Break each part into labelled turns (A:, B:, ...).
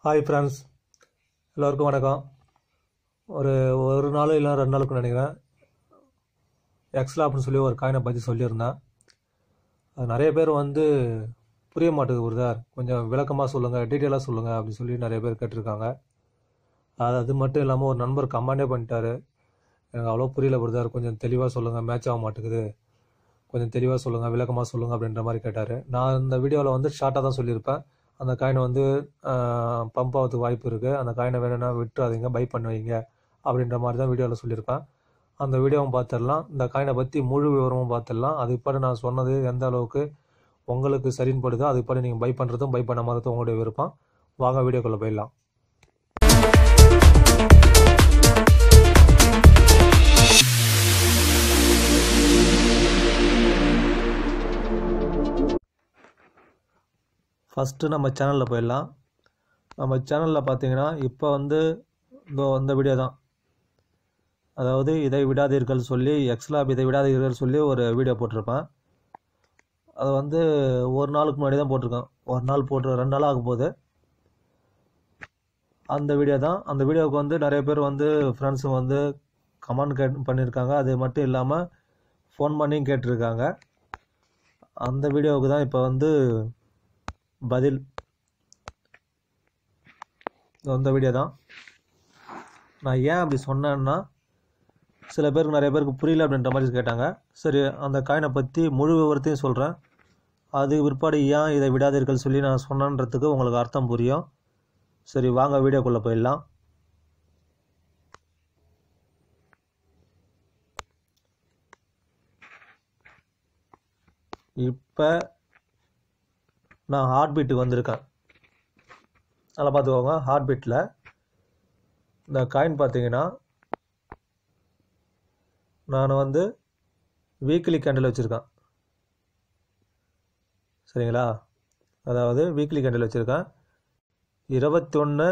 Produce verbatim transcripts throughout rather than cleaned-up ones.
A: Hi friends, எல்லோருக்கும் வணக்கம். ஒரு ஒரு நாள் இல்லை ரெண்டு நாளுக்கு நினைக்கிறேன், எக்ஸ்லா அப்படின்னு சொல்லி ஒரு காயினை பற்றி சொல்லியிருந்தேன். அது நிறைய பேர் வந்து புரிய மாட்டேங்குது பிரதர், கொஞ்சம் விளக்கமாக சொல்லுங்கள், டீட்டெயிலாக சொல்லுங்கள் அப்படின்னு சொல்லி நிறைய பேர் கேட்டிருக்காங்க. அது அது மட்டும் இல்லாமல் ஒரு நண்பர் கமெண்டே பண்ணிட்டாரு, எனக்கு அவ்வளோ புரியல பிரதர், கொஞ்சம் தெளிவாக சொல்லுங்கள், மேட்ச் ஆக மாட்டேங்குது, கொஞ்சம் தெளிவாக சொல்லுங்கள், விளக்கமாக சொல்லுங்கள் அப்படின்ற மாதிரி கேட்டார். நான் இந்த வீடியோவில் வந்து ஷார்ட்டாக தான் சொல்லியிருப்பேன். அந்த காயினை வந்து பம்ப் ஆகிறதுக்கு வாய்ப்பு இருக்குது, அந்த காயினை வேணும்னா விட்டுறாதீங்க, பை பண்ணி வைங்க அப்படின்ற மாதிரி தான் வீடியோவில் சொல்லியிருப்பேன். அந்த வீடியோவும் பார்த்துடலாம், இந்த காயினை பற்றி முழு விவரமும் பார்த்துடலாம். அதுபடி நான் சொன்னது எந்த அளவுக்கு உங்களுக்கு சரின்னு படுதோ அதுபடி நீங்கள் பை பண்ணுறதும் பை பண்ண மாதிரிதும் உங்களுடைய விருப்பம். வாங்க வீடியோக்குள்ளே போயிடலாம். ஃபஸ்ட்டு நம்ம சேனலில் போயிடலாம். நம்ம சேனலில் பார்த்தீங்கன்னா இப்போ வந்து இந்த இந்த வீடியோ தான், அதாவது இதை விடாதீர்கள் சொல்லி எக்ஸ்லாப் இதை விடாதீர்கள் சொல்லி ஒரு வீடியோ போட்டிருப்பேன். அதை வந்து ஒரு நாளுக்கு முன்னாடி தான் போட்டிருக்கேன், ஒரு நாள் போட்டு ரெண்டு நாள் ஆகும் போது அந்த வீடியோ தான். அந்த வீடியோவுக்கு வந்து நிறைய பேர் வந்து ஃப்ரெண்ட்ஸும் வந்து கமெண்ட் கேட் பண்ணியிருக்காங்க. அது மட்டும் இல்லாமல் ஃபோன் பண்ணியும் கேட்டிருக்காங்க. அந்த வீடியோவுக்கு தான் இப்போ வந்து பதில். அந்த வீடியோ தான். நான் ஏன் அப்படி சொன்னேன்னா, சில பேருக்கு நிறைய பேருக்கு புரியல அப்படின்ற மாதிரி கேட்டாங்க. சரி, அந்த காயினை பற்றி முழு விவரத்தையும் சொல்கிறேன். அது பிற்பாடு ஏன் இதை விடாதீர்கள் சொல்லி நான் சொன்னன்றதுக்கு உங்களுக்கு அர்த்தம் புரியும். சரி, வாங்க வீடியோக்குள்ளே போயிடலாம். இப்போ நான் ஹார்ட் பீட்டுக்கு வந்திருக்கேன், நல்லா பார்த்துக்கோங்க. ஹார்ட் பீட்டில் இந்த காயின் பார்த்தீங்கன்னா, நான் வந்து வீக்லி கேண்டில் வச்சுருக்கேன், சரிங்களா? அதாவது வீக்லி கேண்டில் வச்சுருக்கேன். இருபத்தி ஒன்று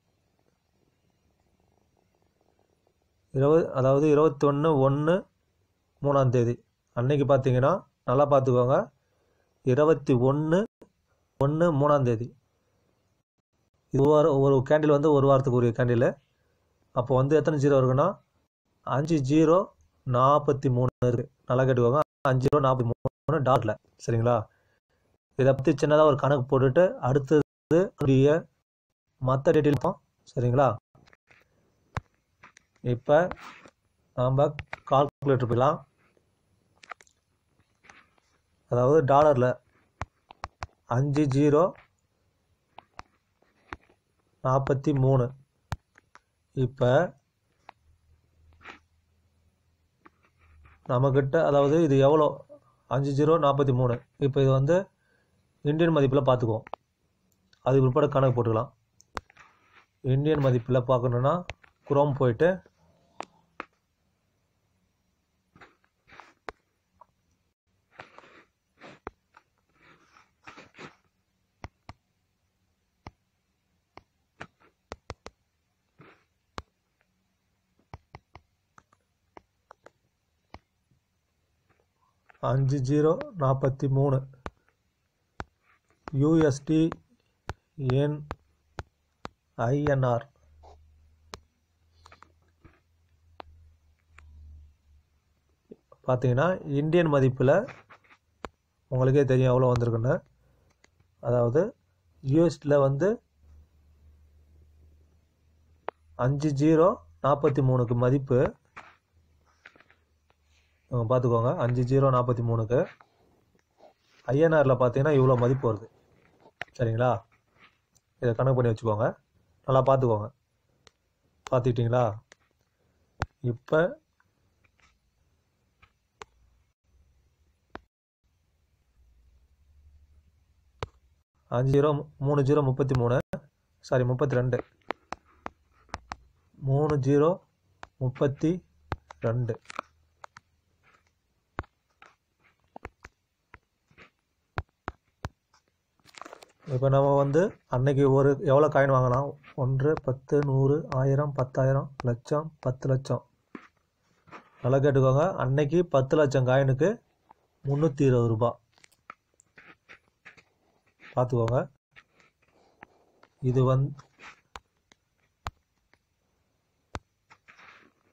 A: இருபது அதாவது இருபத்தி ஒன்று ஒன்று மூணாம் தேதி அன்னைக்கு பார்த்தீங்கன்னா, நல்லா பார்த்துக்கோங்க, இருபத்தி ஒன்று ஒன்று மூணாம் தேதி. இது ஒரு ஒரு கேண்டில் வந்து ஒரு வாரத்துக்கு உரிய கேண்டில். அப்போ வந்து எத்தனை ஜீரோ இருக்குன்னா, அஞ்சு ஜீரோ நாற்பத்தி மூணு இருக்குது. நல்லா கேட்டுக்கோங்க, அஞ்சு ஜீரோ நாற்பத்தி மூணு டாட்டில், சரிங்களா? இதை பற்றி சின்னதாக ஒரு கணக்கு போட்டுட்டு அடுத்தது உரிய மற்ற டீட்டெயில் பார்ப்போம், சரிங்களா? இப்போ நாம் கால்குலேட்டர் போயிடலாம். அதாவது டாலரில் அஞ்சு ஜீரோ நாற்பத்தி மூணு. இப்போ நம்மக்கிட்ட அதாவது இது எவ்வளோ, அஞ்சு ஜீரோ நாற்பத்தி மூணு. இப்போ இது வந்து இந்தியன் மதிப்பில் பார்த்துக்குவோம், அது பிற்பாடு கணக்கு போட்டுக்கலாம். இந்தியன் மதிப்பில் பார்க்கணுன்னா குரோம் போயிட்டு அஞ்சு ஜீரோ நாற்பத்தி மூணு யூஎஸ்டி என் ஐஎன்ஆர் பார்த்தீங்கன்னா, இந்தியன் மதிப்பில் உங்களுக்கே தெரியும் எவ்வளோ வந்திருக்குன்னு. அதாவது யூஎஸ்டியில் வந்து அஞ்சு ஜீரோ நாற்பத்தி மூணுக்கு மதிப்பு பார்த்துக்கோங்க, அஞ்சு ஜீரோ நாற்பத்தி மூணுக்கு ஐஎன்ஆரில் பார்த்தீங்கன்னா இவ்வளோ மதிப்பு வருது, சரிங்களா? இதை கணக்கு பண்ணி வச்சுக்கோங்க, நல்லா பார்த்துக்கோங்க. பார்த்துக்கிட்டிங்களா? இப்போ அஞ்சு ஜீரோ மூணு ஜீரோ முப்பத்தி மூணு சாரி முப்பத்தி ரெண்டு மூணு ஜீரோ முப்பத்தி ரெண்டு. இப்போ நம்ம வந்து அன்னைக்கு ஒரு எவ்வளோ காயின் வாங்கலாம், ஒன்று பத்து நூறு ஆயிரம் பத்தாயிரம் லட்சம் பத்து லட்சம். நல்லா கேட்டுக்கோங்க, அன்னைக்கு பத்து லட்சம் காயினுக்கு முந்நூற்றி இருபது ரூபா. பார்த்துக்கோங்க, இது வந்து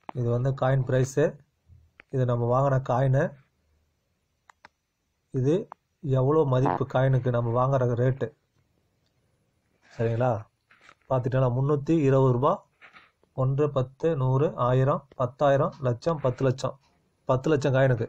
A: இது வந்து காயின் ப்ரைஸு, இது நம்ம வாங்கின காயினு, இது எவ்வளோ மதிப்பு காயினுக்கு நம்ம வாங்குற ரேட்டு. சரிங்களா? பார்த்துட்டா முந்நூற்றி இருபது ரூபா, ஒன்று, பத்து, நூறு, ஆயிரம், பத்தாயிரம், லட்சம், பத்து லட்சம், பத்து லட்சம் காயினுக்கு.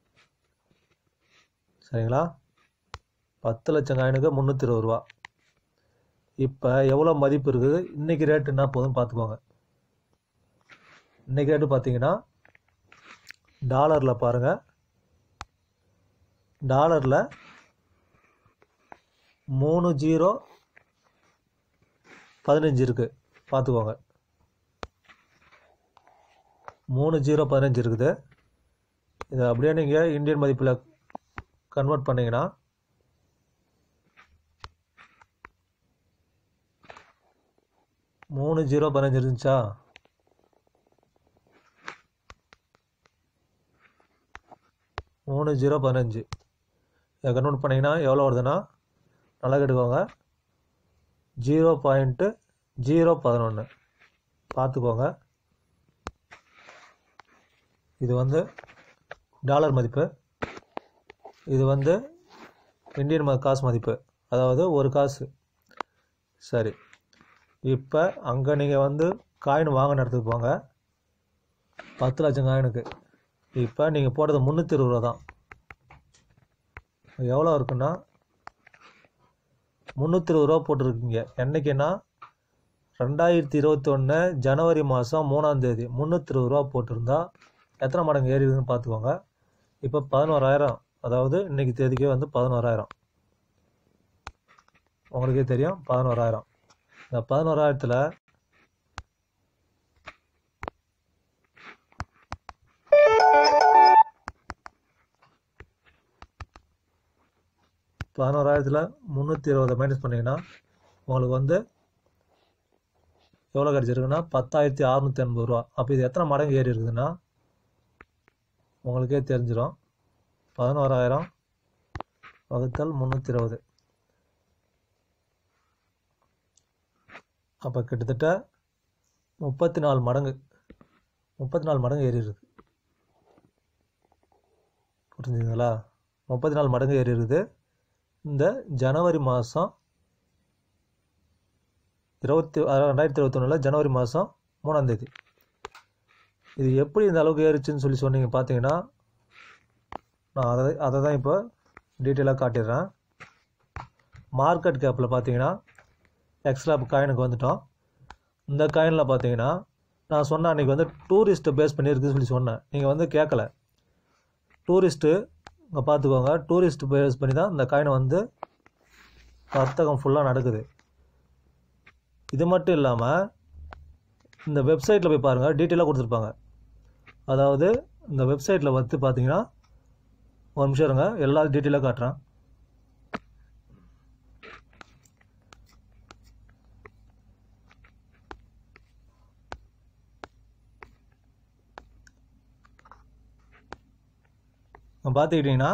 A: சரிங்களா? பத்து லட்சம் காயினுக்கு முந்நூற்றி இருபது ரூபா. இப்போ எவ்வளோ மதிப்பு இருக்குது, இன்றைக்கி ரேட்டு என்ன போதும் பார்த்துக்கோங்க. இன்றைக்கி ரேட்டு பார்த்தீங்கன்னா டாலரில் பாருங்கள், டாலரில் மூணு ஜீரோ பதினஞ்சு இருக்குது பார்த்துக்கோங்க. மூணு ஜீரோ பதினஞ்சு இருக்குது. இதை அப்படியே நீங்கள் இந்தியன் மதிப்பில் கன்வெர்ட் பண்ணிங்கன்னா மூணு ஜீரோ பதினஞ்சு இருந்துச்சா, மூணு ஜீரோ பதினஞ்சு இதை கன்வெர்ட் பண்ணிங்கன்னா எவ்வளோ வருதுன்னா, நல்லா கேட்டுக்கோங்க, ஜீரோ பாயிண்ட்டு ஜீரோ பதினொன்று பார்த்துக்கோங்க. இது வந்து டாலர் மதிப்பு, இது வந்து இந்தியன் ம காசு மதிப்பு, அதாவது ஒரு காசு. சரி, இப்போ அங்கே நீங்கள் வந்து காயின் வாங்கின இடத்துக்கு போங்க, பத்து லட்சம் காயினுக்கு. இப்போ நீங்கள் போடுறது முந்நூற்றி இருபது ரூபா தான். எவ்வளோ இருக்குன்னா முந்நூற்றி இருபது ரூபா போட்டிருக்கீங்க. என்றைக்குன்னா ரெண்டாயிரத்தி இருபத்தி ஒன்று ஜனவரி மாதம் மூணாம் தேதி முந்நூற்றி இருபது ரூபா போட்டிருந்தா எத்தனை மடங்கு ஏறி இருக்குதுன்னு பார்த்துக்கோங்க. இப்போ பதினோராயிரம், அதாவது இன்றைக்கி தேதிக்கே வந்து பதினோராயிரம். உங்களுக்கே தெரியும் பதினோராயிரம். இந்த பதினோராயிரத்தில் பதினோராயிரத்தில் முந்நூற்றி இருபதை மைனஸ் பண்ணிங்கன்னா உங்களுக்கு வந்து எவ்வளோ கிடச்சிருக்குன்னா பத்தாயிரத்தி அறநூற்றி எண்பது ரூபா. அப்போ இது எத்தனை மடங்கு ஏறி இருக்குதுன்னா உங்களுக்கே தெரிஞ்சிடும். பதினோராயிரம் வகுத்தல் முந்நூற்றி இருபது, அப்போ கிட்டத்தட்ட முப்பத்தி நாலு மடங்கு முப்பத்தி நாலு மடங்கு ஏறி இருக்குது. புரிஞ்சுங்களா? முப்பத்தி நாலு மடங்கு ஏறி இருக்குது இந்த ஜனவரி மாதம் இருபத்தி ரெண்டாயிரத்தி இருபத்தி ஒன்றில் ஜனவரி மாதம் மூணாம் தேதி. இது எப்படி இந்த அளவுக்கு ஏறிச்சுன்னு சொல்லி சொன்னீங்க பார்த்தீங்கன்னா, நான் அதை அதை தான் இப்போ டீட்டெயிலாக காட்டிடுறேன். மார்க்கெட் கேப்பில் பார்த்தீங்கன்னா எக்ஸ்லாப் காயினுக்கு வந்துட்டோம். இந்த காயினில் பார்த்தீங்கன்னா நான் சொன்னேன் அன்றைக்கி வந்து டூரிஸ்ட்டு பேஸ் பண்ணியிருக்குன்னு சொல்லி சொன்னேன். நீங்கள் வந்து கேட்கல. டூரிஸ்ட்டு இங்கே பார்த்துக்கோங்க, டூரிஸ்ட் பேஸ் பண்ணி தான் இந்த காயினை வந்து வர்த்தகம் ஃபுல்லாக நடக்குது. இது மட்டும் இல்லாமல் இந்த வெப்சைட்டில் போய் பாருங்கள், டீட்டெயிலாக கொடுத்துருப்பாங்க. அதாவது இந்த வெப்சைட்டில் வந்து பார்த்தீங்கன்னா ஒரு நிமிஷம் இருங்க, எல்லா டீட்டெயிலாக காட்டுறேன். பார்த்துக்கிட்டிங்கன்னா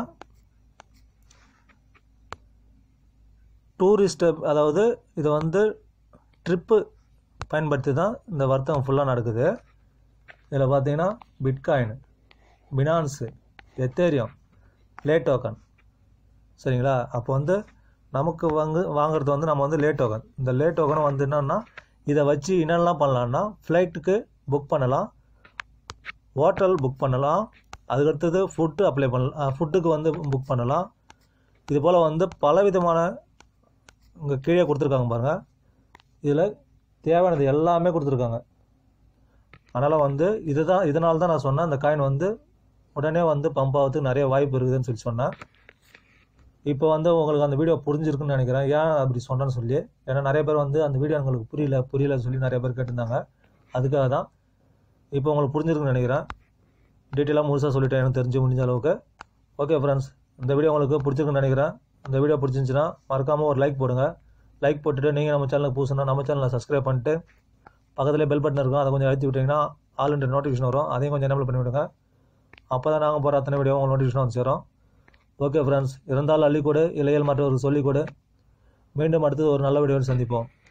A: டூரிஸ்ட்டு, அதாவது இதை வந்து ட்ரிப்பு பயன்படுத்தி தான் இந்த வர்த்தகம் ஃபுல்லாக நடக்குது. இதில் பார்த்தீங்கன்னா பிட்காயின், பினான்ஸு, எத்தேரியம், லே டோக்கன். சரிங்களா? அப்போ வந்து நமக்கு வாங்கு வாங்குறது வந்து நம்ம வந்து லே டோக்கன். இந்த லே டோக்கனை வந்து என்னன்னா இதை வச்சு என்னெல்லாம் பண்ணலான்னா ஃப்ளைட்டுக்கு புக் பண்ணலாம், ஹோட்டல் புக் பண்ணலாம், அதுக்கடுத்தது ஃபுட்டு அப்ளை பண்ணலாம், ஃபுட்டுக்கு வந்து புக் பண்ணலாம். இது போல் வந்து பலவிதமான இங்கே கீழே கொடுத்துருக்காங்க பாருங்கள், இதில் தேவையானது எல்லாமே கொடுத்துருக்காங்க. அதனால் வந்து இது தான் இதனால தான் நான் சொன்னேன் இந்த காயின் வந்து உடனே வந்து பம்ப் ஆகிறதுக்கு நிறைய வாய்ப்பு இருக்குதுன்னு சொல்லி சொன்னேன். இப்போ வந்து உங்களுக்கு அந்த வீடியோ புரிஞ்சிருக்குன்னு நினைக்கிறேன். ஏன் அப்படி சொன்னேன்னு சொல்லி, ஏன்னா நிறைய பேர் வந்து அந்த வீடியோ உங்களுக்கு புரியல புரியலன்னு சொல்லி நிறைய பேர் கேட்டிருந்தாங்க. அதுக்காக தான். இப்போ உங்களுக்கு புரிஞ்சிருக்குன்னு நினைக்கிறேன். டீட்டெயிலாக முழுசாக சொல்லிட்டேன் எனக்கு தெரிஞ்சு முடிஞ்ச அளவுக்கு. ஓகே ஃப்ரெண்ட்ஸ், இந்த வீடியோ உங்களுக்கு பிடிச்சிருக்குன்னு நினைக்கிறேன். இந்த வீடியோ பிடிச்சிருந்துச்சுன்னா மறக்காமல் ஒரு லைக் போடுங்க. லைக் போட்டுட்டு நீங்கள் நம்ம சேனலுக்கு புதுசுனா நம்ம சேனலை சப்ஸ்கிரைப் பண்ணிட்டு பக்கத்தில் பெல் பட்டன் இருக்கும், அதை கொஞ்சம் அழுத்தி விட்டிங்கன்னா ஆல் இன்டர் நோட்டிஃபிகேஷன் வரும், அதையும் கொஞ்சம் எனேபிள் பண்ணி விடுங்க. அப்போ தான் நாங்கள் போகிற அத்தனை வீடியோ உங்களுக்கு நோட்டிஃபிகேஷன் வந்து சேரும். ஓகே ஃப்ரெண்ட்ஸ், இருந்தாலும் அள்ளிக்கூடு இளையல் மற்றவர்கள் சொல்லிக்கூடு. மீண்டும் அடுத்தது ஒரு நல்ல வீடியோவில் சந்திப்போம்.